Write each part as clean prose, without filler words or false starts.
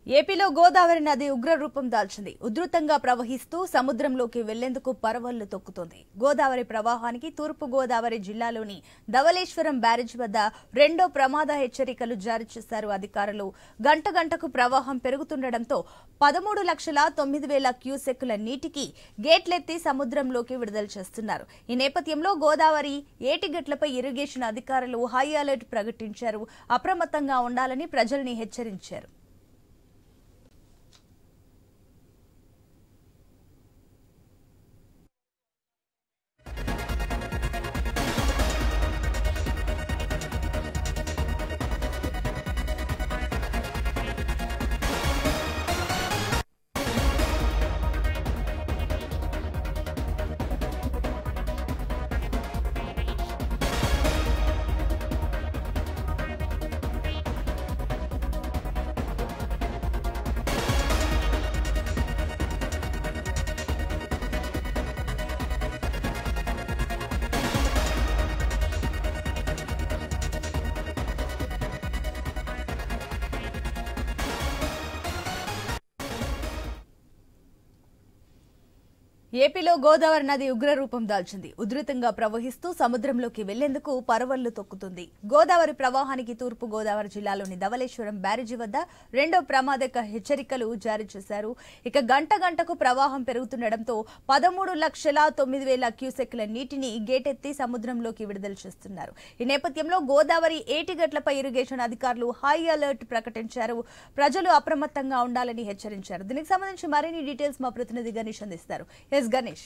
ఏపీలో గోదావరి నది ఉగ్ర రూపం దాల్చింది. ఉధృతంగా ప్రవహిస్తూ సముద్రంలోకి వెళ్లేందుకు పరవళ్లు తొక్కుతోంది. గోదావరి ప్రవాహానికి తూర్పు గోదావరి జిల్లాలోని ధవళేశ్వరం బ్యారేజ్ వద్ద రెండో ప్రమాద హెచ్చరికలు జారీ చేశారు అధికారులు. గంట గంటకు ప్రవాహం పెరుగుతుండటంతో 13,09,000 క్యూసెక్కుల నీటికి గేట్లెత్తి సముద్రంలోకి విడుదల చేస్తున్నారు. ఈ నేపథ్యంలో గోదావరి ఏటిగట్లపై ఇరిగేషన్ అధికారులు హై అలర్ట్ ప్రకటించారు. అప్రమత్తంగా ఉండాలని ప్రజల్ని హెచ్చరించారు. ఏపీలో గోదావరి నది ఉగ్ర రూపం దాల్చింది. ఉధృతంగా ప్రవహిస్తూ సముద్రంలోకి వెళ్లేందుకు పరవళ్లు తొక్కుతుంది. గోదావరి ప్రవాహానికి తూర్పు గోదావరి జిల్లాలోని ధవళేశ్వరం బ్యారేజీ వద్ద రెండో ప్రమాదక హెచ్చరికలు జారీ చేశారు. ఇక గంట గంటకు ప్రవాహం పెరుగుతుండటంతో 13,09,000 క్యూసెక్కుల నీటిని గేటెత్తి సముద్రంలోకి విడుదల చేస్తున్నారు. ఈ నేపథ్యంలో గోదావరి ఏటిగట్లపై ఇరిగేషన్ అధికారులు హై అలర్ట్ ప్రకటించారు. ప్రజలు అప్రమత్తంగా ఉండాలని హెచ్చరించారు. దీనికి సంబంధించి మరిన్ని డీటెయిల్స్ మా ప్రతినిధి గణేష్ అందిస్తారు. గణేష్,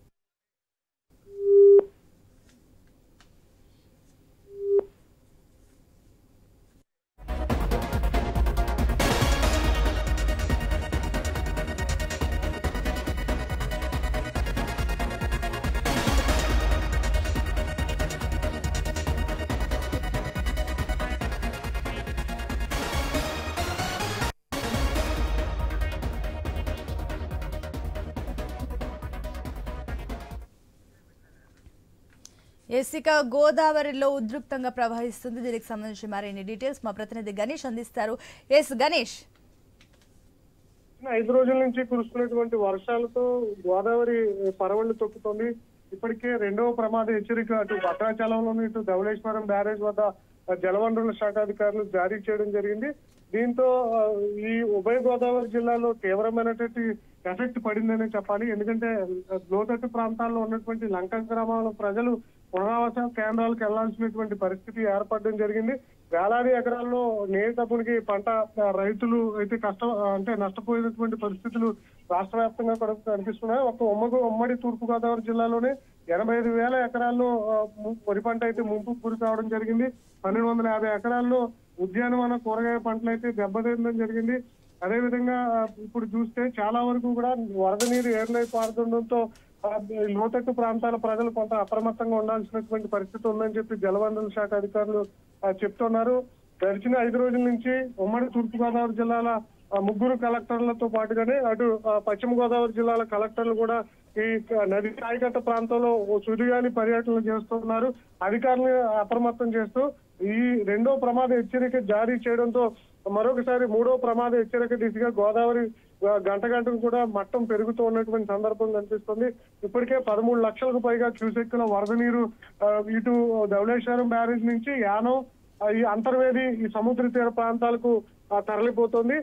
ఇక గోదావరిలో ఉధృతంగా ప్రవహిస్తుంది. దీనికి సంబంధించి మరిన్ని డీటెయిల్స్ మా ప్రతినిధి గణేష్ అందిస్తారు. గణేష్, 5 రోజుల నుంచి కురుస్తున్నటువంటి వర్షాలతో గోదావరి పరవళ్లు తొక్కుతోంది. ఇప్పటికే రెండవ ప్రమాద హెచ్చరిక అటు భద్రాచలంలోని ఇటు ధవళేశ్వరం బ్యారేజ్ వద్ద జలవనరుల శాఖ అధికారులు జారీ చేయడం జరిగింది. దీంతో ఈ ఉభయ గోదావరి జిల్లాలో తీవ్రమైనటువంటి ఎఫెక్ట్ పడిందనే చెప్పాలి. ఎందుకంటే లోతట్టు ప్రాంతాల్లో ఉన్నటువంటి లంక గ్రామాల ప్రజలు పునరావాస కేంద్రాలకు వెళ్లాల్సినటువంటి పరిస్థితి ఏర్పడడం జరిగింది. వేలాది ఎకరాల్లో నీటి పంట రైతులు అయితే నష్టపోయినటువంటి పరిస్థితులు రాష్ట్ర వ్యాప్తంగా కూడా కనిపిస్తున్నాయి. ఉమ్మడి తూర్పు గోదావరి జిల్లాలోనే 85,000 ఎకరాల్లో వరి పంట అయితే ముంపుకు గురి కావడం జరిగింది. 1,250 ఎకరాల్లో ఉద్యానవన కూరగాయ పంటలు అయితే దెబ్బతినడం జరిగింది. అదేవిధంగా ఇప్పుడు చూస్తే చాలా వరకు కూడా వరద నీరు ఏర్లై పారుతుండటంతో లోతట్టు ప్రాంతాల ప్రజలు కొంత అప్రమత్తంగా ఉండాల్సినటువంటి పరిస్థితి ఉందని చెప్పి జలవనరుల శాఖ అధికారులు చెప్తున్నారు. గడిచిన 5 రోజుల నుంచి ఉమ్మడి తూర్పుగోదావరి జిల్లాల 3 కలెక్టర్లతో పాటుగానే అటు పశ్చిమ గోదావరి జిల్లాల కలెక్టర్లు కూడా ఈ నది సాయికట్ట ప్రాంతంలో సుడిగాలి పర్యటనలు చేస్తున్నారు. అధికారులు అప్రమత్తం చేస్తూ ఈ రెండో ప్రమాద హెచ్చరిక జారీ చేయడంతో మరొకసారి మూడో ప్రమాద హెచ్చరిక దిశగా గోదావరి గంట గంటకు కూడా మట్టం పెరుగుతూ ఉన్నటువంటి సందర్భం కనిపిస్తుంది. ఇప్పటికే 13 లక్షలకు పైగా క్యూసెక్కుల వరద నీరు ఇటు ధవళేశ్వరం బ్యారేజ్ నుంచి యానం ఈ అంతర్వేది ఈ సముద్ర తీర ప్రాంతాలకు తరలిపోతుంది.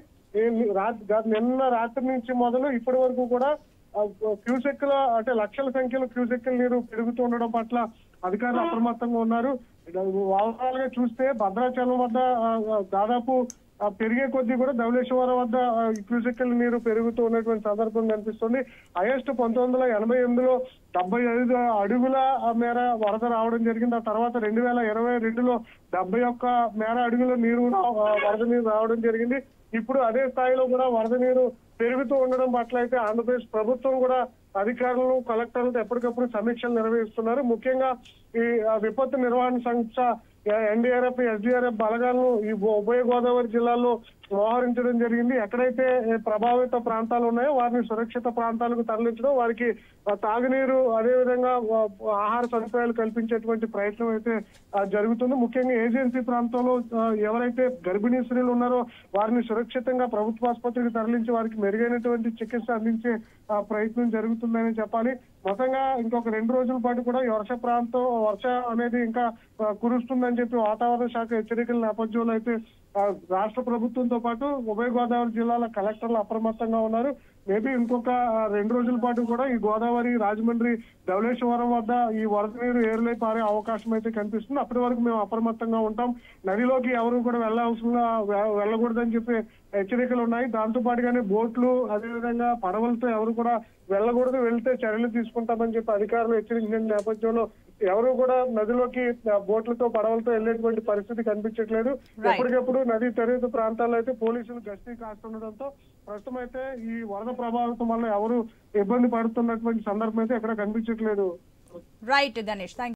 నిన్న రాత్రి నుంచి మొదలు ఇప్పటి వరకు కూడా క్యూసెక్కుల లక్షల సంఖ్యలో క్యూసెక్కుల నీరు పెరుగుతూ ఉండడం పట్ల అధికారులు అప్రమత్తంగా ఉన్నారు. ఓవరాల్ గా చూస్తే భద్రాచలం వద్ద దాదాపు పెరిగే కొద్దీ కూడా ధవళేశ్వరం వద్ద క్యూసెక్కుల నీరు పెరుగుతూ ఉన్నటువంటి సందర్భం కనిపిస్తుంది. హైయెస్ట్ 1988లో 75 అడుగుల మేర వరద రావడం జరిగింది. ఆ తర్వాత 2022లో 71 మేర అడుగుల వరద నీరు రావడం జరిగింది. ఇప్పుడు అదే స్థాయిలో కూడా వరద నీరు పెరుగుతూ ఉండడం పట్ల అయితే ఆంధ్రప్రదేశ్ ప్రభుత్వం కూడా అధికారులు కలెక్టర్లతో ఎప్పటికప్పుడు సమీక్షలు నిర్వహిస్తున్నారు. ముఖ్యంగా ఈ విపత్తు నిర్వహణ సంస్థ ఎన్డీఆర్ఎఫ్, ఎస్డీఆర్ఎఫ్ బలగాలను ఈ ఉభయ గోదావరి జిల్లాల్లో మోహరించడం జరిగింది. ఎక్కడైతే ప్రభావిత ప్రాంతాలు ఉన్నాయో వారిని సురక్షిత ప్రాంతాలకు తరలించడం, వారికి తాగునీరు అదేవిధంగా ఆహార సదుపాయాలు కల్పించేటువంటి ప్రయత్నం అయితే జరుగుతుంది. ముఖ్యంగా ఏజెన్సీ ప్రాంతంలో ఎవరైతే గర్భిణీ స్త్రీలు ఉన్నారో వారిని సురక్షితంగా ప్రభుత్వ ఆసుపత్రికి తరలించి వారికి మెరుగైనటువంటి చికిత్స అందించే ప్రయత్నం జరుగుతుందని చెప్పాలి. మొత్తంగా ఇంకొక 2 రోజుల పాటు కూడా ఈ వర్ష అనేది ఇంకా కురుస్తుందని చెప్పి వాతావరణ శాఖ హెచ్చరికల నేపథ్యంలో అయితే రాష్ట్ర ప్రభుత్వంతో పాటు ఉభయ గోదావరి జిల్లాల కలెక్టర్లు అప్రమత్తంగా ఉన్నారు. మేబీ ఇంకొక 2 రోజుల పాటు కూడా ఈ గోదావరి, రాజమండ్రి, ధవళేశ్వరం వద్ద ఈ వరద నీరు ఏరులై పారే అవకాశం అయితే కనిపిస్తుంది. అప్పటి వరకు మేము అప్రమత్తంగా ఉంటాం. నదిలోకి ఎవరు కూడా వెళ్ళకూడదని చెప్పి హెచ్చరికలు ఉన్నాయి. దాంతో పాటుగానే బోట్లు అదేవిధంగా పడవలతో ఎవరు కూడా వెళ్ళకూడదు, వెళ్తే చర్యలు తీసుకుంటామని చెప్పి అధికారులు హెచ్చరించిన నేపథ్యంలో ఎవరు కూడా నదిలోకి బోట్లతో పడవలతో వెళ్లేటువంటి పరిస్థితి కనిపించట్లేదు. ఎప్పటికప్పుడు నదీ తరిహద్దు ప్రాంతాల్లో అయితే పోలీసులు గస్తీ కాస్తుండటంతో ప్రస్తుతం అయితే ఈ వరద ప్రభావితం వల్ల ఎవరు ఇబ్బంది పడుతున్నటువంటి సందర్భం అయితే ఎక్కడ కనిపించట్లేదు. రైట్ గణేష్.